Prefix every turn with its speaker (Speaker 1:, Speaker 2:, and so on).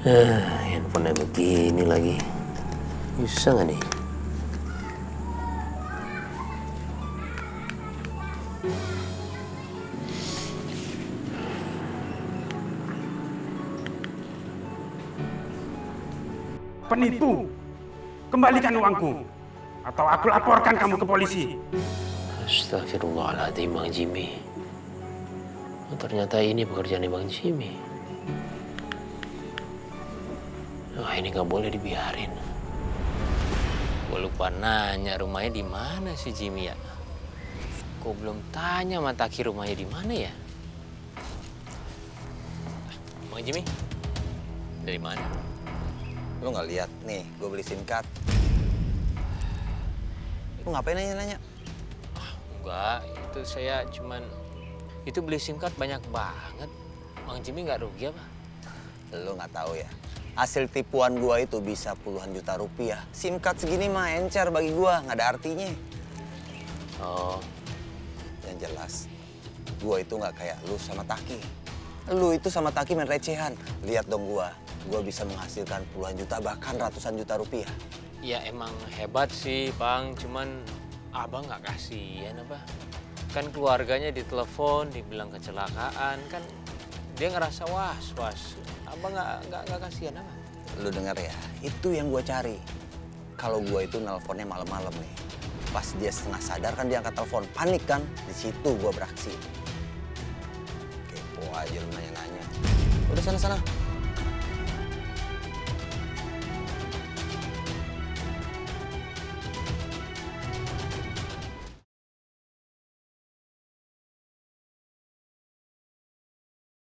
Speaker 1: Handphonenya begini lagi. Bisa nggak nih?
Speaker 2: Penipu, kembalikan uangku, atau aku laporkan kamu ke polisi.
Speaker 1: Astagfirullahaladzim, Bang Jimmy. Oh, ternyata ini pekerjaan Bang Jimmy. Wah, ini nggak boleh dibiarin. Gue lupa nanya rumahnya di mana sih Jimmy ya? Gue belum tanya sama Taki rumahnya di mana ya? Bang Jimmy, dari mana?
Speaker 3: Lu nggak lihat nih, gue beli SIM card. Lu ngapain nanya-nanya?
Speaker 1: Enggak, itu saya cuman... Itu beli SIM card banyak banget. Bang Jimmy nggak rugi apa?
Speaker 3: Lu nggak tahu ya. Hasil tipuan gua itu bisa puluhan juta rupiah. SIM card segini mah encer bagi gua, nggak ada artinya.
Speaker 1: Oh.
Speaker 3: Yang jelas, gua itu nggak kayak lu sama Taki. Lu itu sama Taki main recehan. Lihat dong gua bisa menghasilkan puluhan juta bahkan ratusan juta rupiah.
Speaker 1: Ya emang hebat sih, Bang. Cuman abang nggak kasihan apa? Kan keluarganya ditelepon, dibilang kecelakaan, kan dia ngerasa was-was. Abang nggak kasihan apa?
Speaker 3: Lu denger ya, itu yang gua cari. Kalau gua itu nelponnya malam-malam nih. Pas dia setengah sadar kan dia angkat telepon, panik kan? Di situ gua beraksi. Kepo aja lu nanya-nanya. Udah sana-sana.